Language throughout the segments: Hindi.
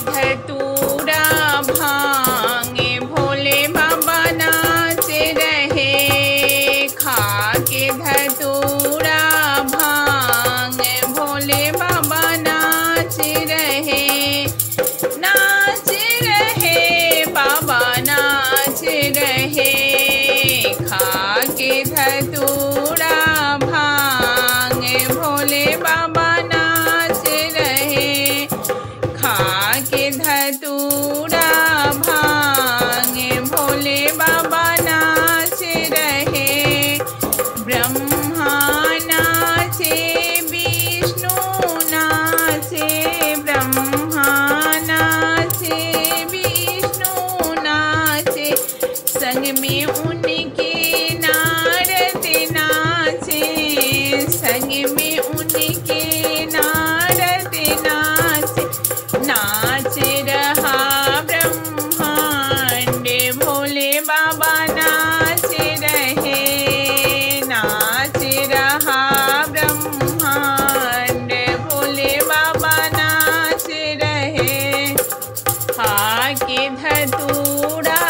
धतूरा भांगे भोले बाबा नाच रहे। खा के धतूरा भांग भोले बाबा नाच रहे। नाच रहे बाबा नाच रहे। खा के धतूरा भांग भोले बाबा नाच रहे। खा के धतूरा भांग भोले बाबा नाच रहे। ब्रह्मा नाचे विष्णु नाचे। ब्रह्मा नाचे विष्णु नाचे। संग में उनके नारद नाचे। संग में उनके नारद नाचे। नाच रहा ब्रह्मांड भोले बाबा नाच रहे। नाच रहा ब्रह्मांड भोले बाबा नाच रहे। खा के धतूरा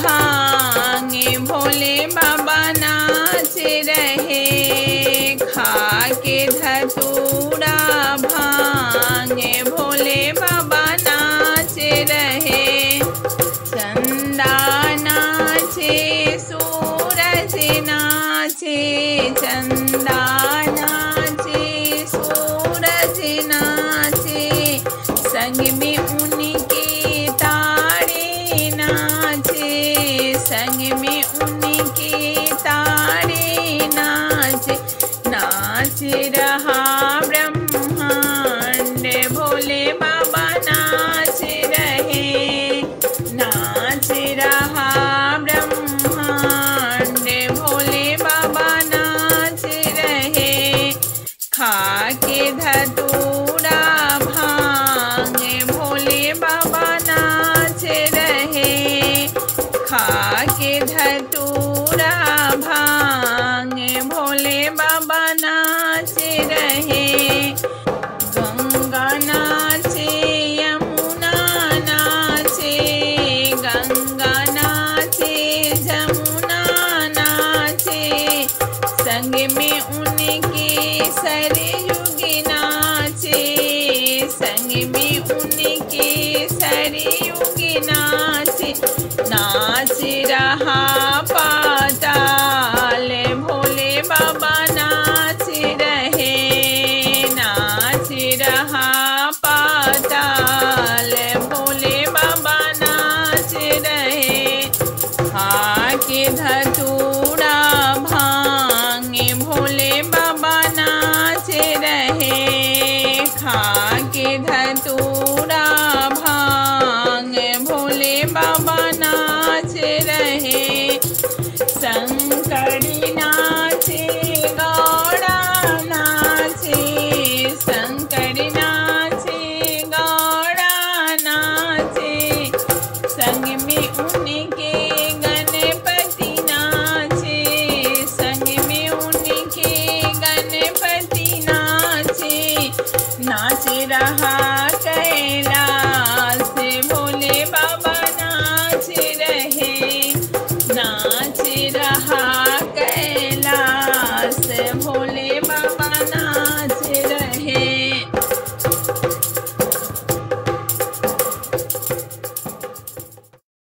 भांगे भोले बाबा नाच रहे। खा के धतूरा भांगे भोले बाबा नाच रहे। चंदा नाचे सूरज नाचे। चंदा नाचे सूरज नाचे। संग में उनके तारे नाचे। संग में उनके तारे नाचे। नाच रहा ब्रह्मांड भोले बाबा नाच रहे। नाच रहा ब्रह्मांड भोले बाबा नाच रहे। खा के धतूरा भांग भोले बाबा नाच रहे। खा के धतूरा भांग भोले बाबा नाच रहे। गंगा नाचे यमुना नाचे। गंगा नाचे जमुना नाचे। संग में उनके सरयुग नाचे। संग में उनके सरयुग नाचे। नाच रहा पाताल भोले बाबा नाच रहे। नाच रहा पाताल भोले बाबा नाच रहे। खा के धतूरा भांगे भोले बाबा नाच रहे। खा के धतूरा भांग भोले बाबा नाच रहे। शंकरी नाचे गौड़ा नाचे। शंकरी नाचे गौड़ा नाचे। संग में उनके गणपति नाचे। संग में उनके गणपति नाचे। नाच रहा